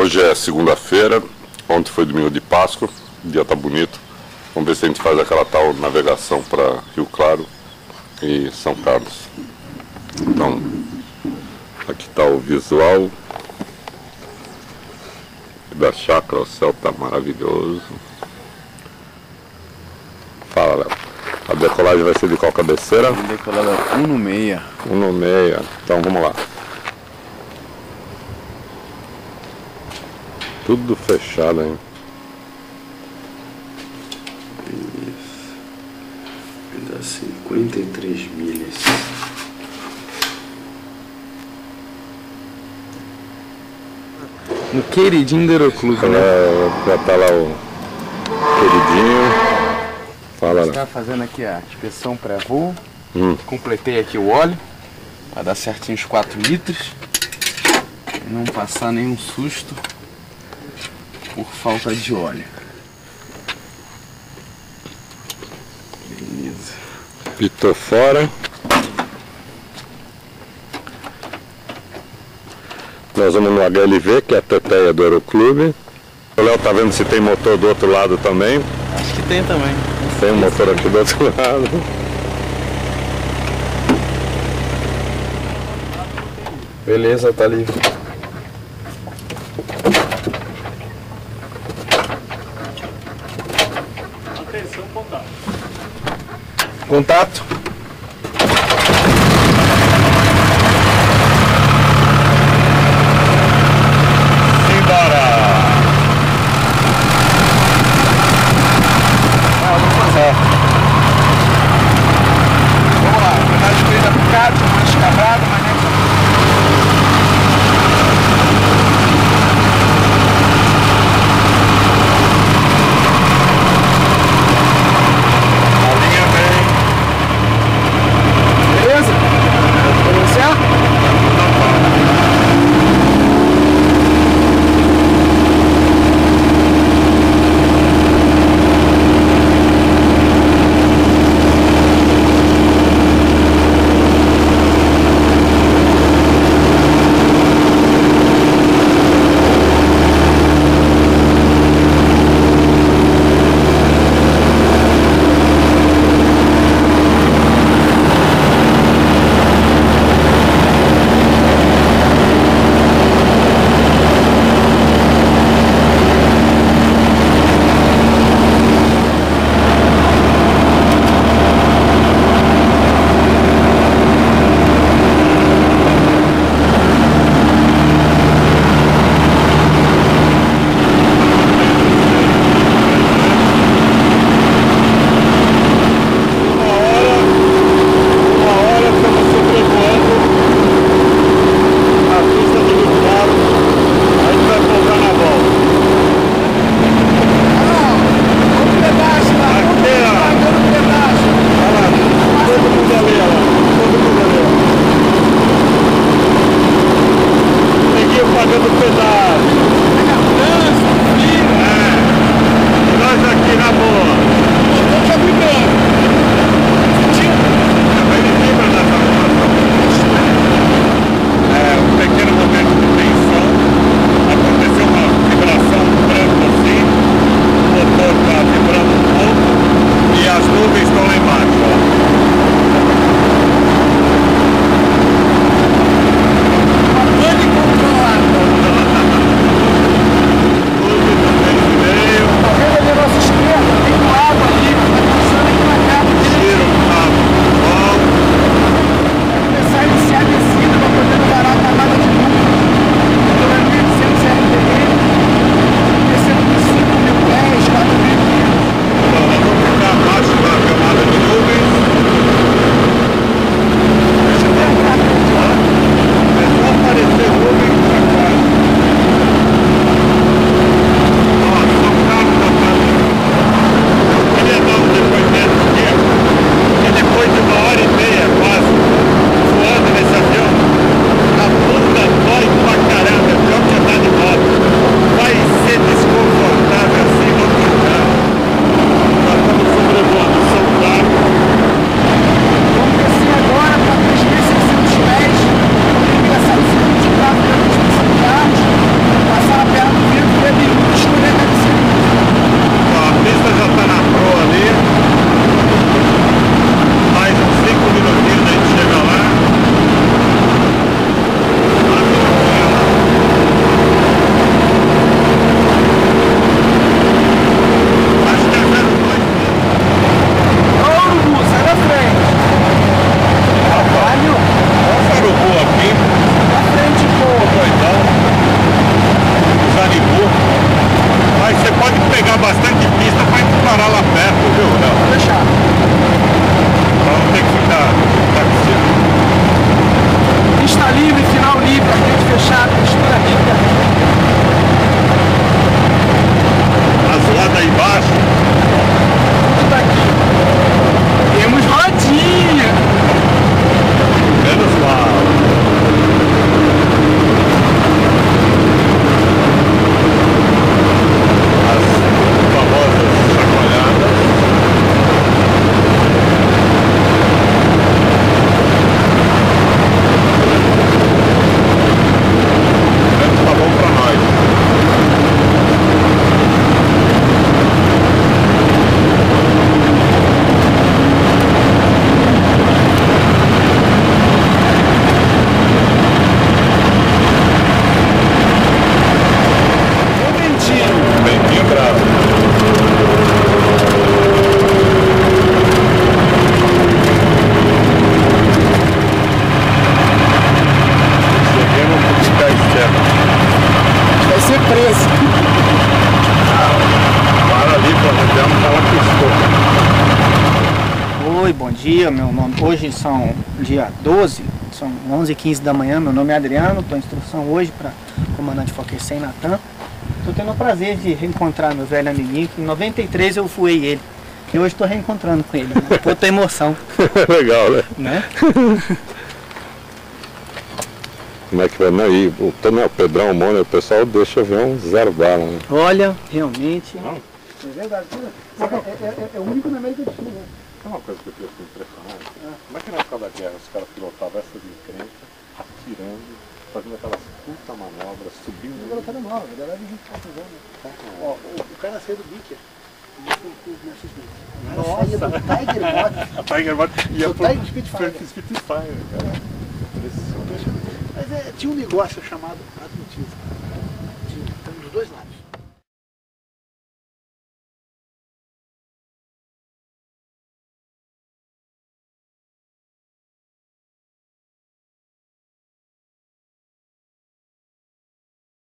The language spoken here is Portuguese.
Hoje é segunda-feira, ontem foi domingo de Páscoa, o dia tá bonito. Vamos ver se a gente faz aquela tal navegação para Rio Claro e São Carlos. Então, aqui está o visual da chácara, o céu tá maravilhoso. Fala, Léo. A decolagem vai ser de qual cabeceira? Decolada 1 no meia. 1 no meia. Então vamos lá. Tudo fechado, hein? Isso. Vai dar 53 milhas. No queridinho do Aeroclube, né? Já tá lá o queridinho. Fala, Léo. Está fazendo aqui a inspeção pré-voo. Completei aqui o óleo. Vai dar certinho os 4 litros. E não passar nenhum susto por falta de óleo. Beleza. Pitou fora. Nós vamos no HLV, que é a teteia do Aeroclube. O Léo tá vendo se tem motor do outro lado também. Acho que tem também. Tem um motor aqui do outro lado. Beleza, tá livre. Atenção, contato. Contato. Vamos lá, vou dar a escolha pro Cátia, mais escabrado, mas nem a linha vem. Oi, bom dia, meu nome, hoje são dia 12, são 11h15 da manhã, meu nome é Adriano, estou em instrução hoje para comandante Foquecem Natan. Estou tendo o prazer de reencontrar meu velho amiguinho, que em 93 eu voei ele, e hoje estou reencontrando com ele, né? Puta emoção. Legal, Né? Como é que vai? Não, e o Pedrão, o Mônio, o pessoal deixa ver um zero bala, né? Olha, realmente... Não? É verdade, é o único na América do Sul, né? É uma coisa que eu fico impressionado. Como é que na época da guerra os caras pilotavam essas encrencas, atirando, fazendo aquelas puta manobras, subindo... Agora tá nova, a galera de 24 anos. Ó, o cara saiu do Bicker. Nossa! Do Tiger Bot. A Tiger Bot ia pro Spitfire. Spitfire, cara. Mas tinha um negócio chamado Admitismo. Tinha, dos dois lados.